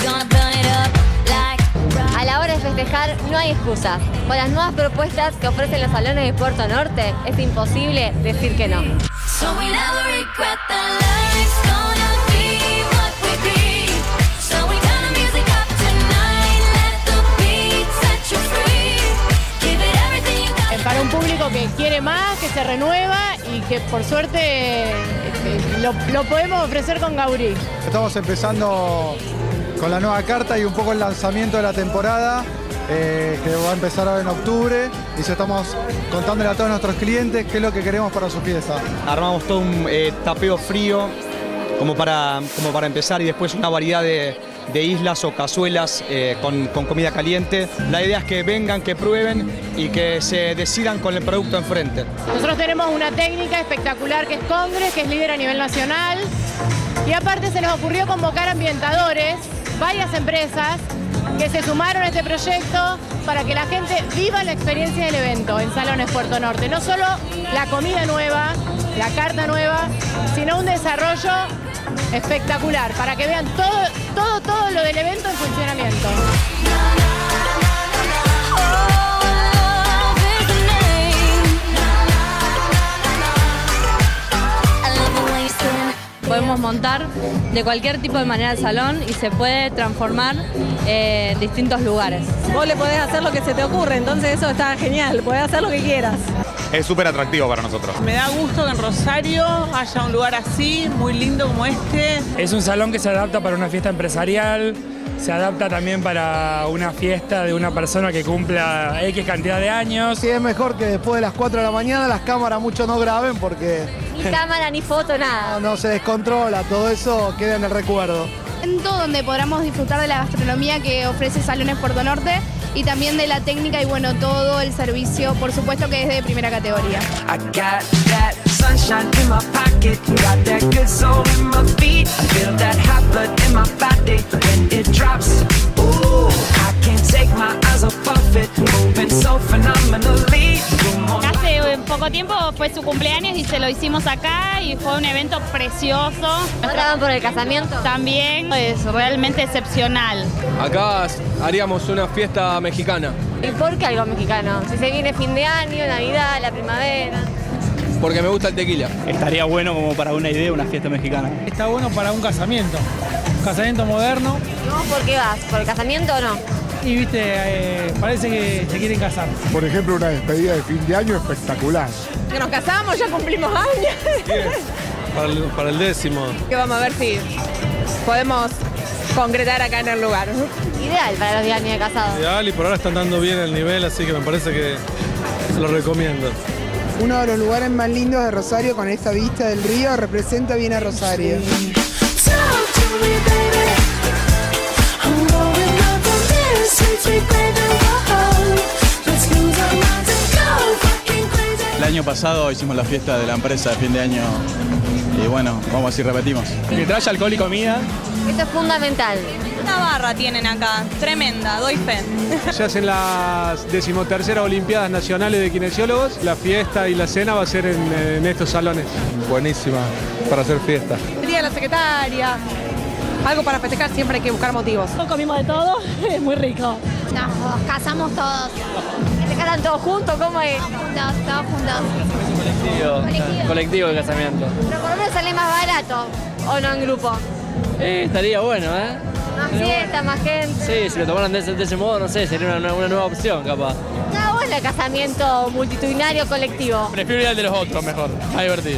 A la hora de festejar no hay excusas. Con las nuevas propuestas que ofrecen los salones de Puerto Norte, es imposible decir que no. Para un público que quiere más, que se renueva y que por suerte lo podemos ofrecer con Gaurí. Estamos empezando con la nueva carta y un poco el lanzamiento de la temporada, que va a empezar ahora en octubre, y estamos contándole a todos nuestros clientes qué es lo que queremos para su fiesta. Armamos todo un tapeo frío como para empezar, y después una variedad de islas o cazuelas con comida caliente. La idea es que vengan, que prueben y que se decidan con el producto enfrente. Nosotros tenemos una técnica espectacular que es Congress, que es líder a nivel nacional, y aparte se nos ocurrió convocar ambientadores, varias empresas que se sumaron a este proyecto para que la gente viva la experiencia del evento en Salones Puerto Norte. No solo la comida nueva, la carta nueva, sino un desarrollo espectacular para que vean todo lo del evento en funcionamiento. Podemos montar de cualquier tipo de manera el salón y se puede transformar en distintos lugares. Vos le podés hacer lo que se te ocurre, entonces eso está genial, podés hacer lo que quieras. Es súper atractivo para nosotros. Me da gusto que en Rosario haya un lugar así, muy lindo como este. Es un salón que se adapta para una fiesta empresarial, se adapta también para una fiesta de una persona que cumpla X cantidad de años. Sí, es mejor que después de las 4 de la mañana las cámaras mucho no graben porque... Ni cámara, ni foto, nada. No se descontrola, todo eso queda en el recuerdo. Donde podamos disfrutar de la gastronomía que ofrece Salones Puerto Norte y también de la técnica y bueno, todo el servicio, por supuesto que es de primera categoría. Hace poco tiempo fue su cumpleaños y se lo hicimos acá y fue un evento precioso. ¿Ahora van por el casamiento? También es realmente excepcional. Acá haríamos una fiesta mexicana. ¿Y por qué algo mexicano? Si se viene fin de año, Navidad, la primavera. Porque me gusta el tequila. Estaría bueno como para una idea, una fiesta mexicana. Está bueno para un casamiento moderno. ¿Y vos por qué vas? ¿Por el casamiento o no? Y viste, parece que se quieren casar. Por ejemplo, una despedida de fin de año espectacular. Que nos casamos, ya cumplimos años. Para el 10º. Que vamos a ver si podemos concretar acá en el lugar. Ideal para los 10 años de casado. Ideal, y por ahora están dando bien el nivel, así que me parece que se lo recomiendo. Uno de los lugares más lindos de Rosario, con esta vista del río, representa bien a Rosario. El año pasado hicimos la fiesta de la empresa de fin de año y bueno, vamos a ver si repetimos. Que trae alcohol y comida. Esto es fundamental. Una barra tienen acá, tremenda, doy fe. Se hacen las 13ª Olimpiadas Nacionales de Kinesiólogos. La fiesta y la cena va a ser en estos salones. Buenísima para hacer fiesta. Día de la secretaria. Algo para festejar, siempre hay que buscar motivos. Comimos de todo, es muy rico. Nos casamos todos. ¿Se casan todos juntos? ¿Cómo es? Todos juntos. Colectivo de casamiento. Pero por lo menos sale más barato, ¿o no en grupo? Estaría bueno, ¿eh? Más fiesta, más gente. Sí, si lo tomaran de ese modo, no sé, sería una nueva opción, capaz. Está bueno el casamiento multitudinario colectivo. Prefiero ir al de los otros, mejor. Más divertido.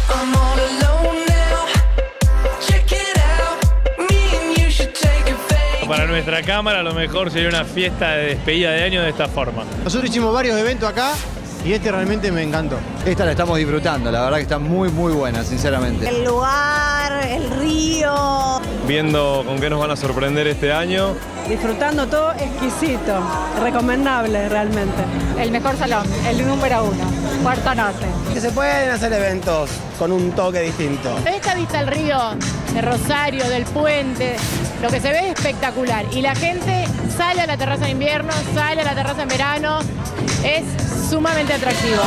Para nuestra cámara lo mejor sería una fiesta de despedida de año de esta forma. Nosotros hicimos varios eventos acá y este realmente me encantó. Esta la estamos disfrutando, la verdad que está muy buena, sinceramente. El lugar, el río. Viendo con qué nos van a sorprender este año. Disfrutando todo exquisito, recomendable realmente. El mejor salón, el número 1, Puerto Norte. Que se pueden hacer eventos con un toque distinto. Esta vista al río de Rosario, del puente, lo que se ve es espectacular. Y la gente sale a la terraza en invierno, sale a la terraza en verano. Es sumamente atractivo.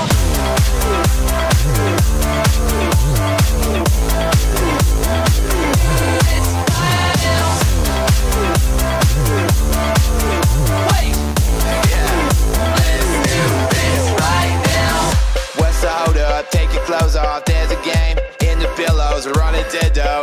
up, take your clothes off, there's a game in the pillows, we're on Nintendo.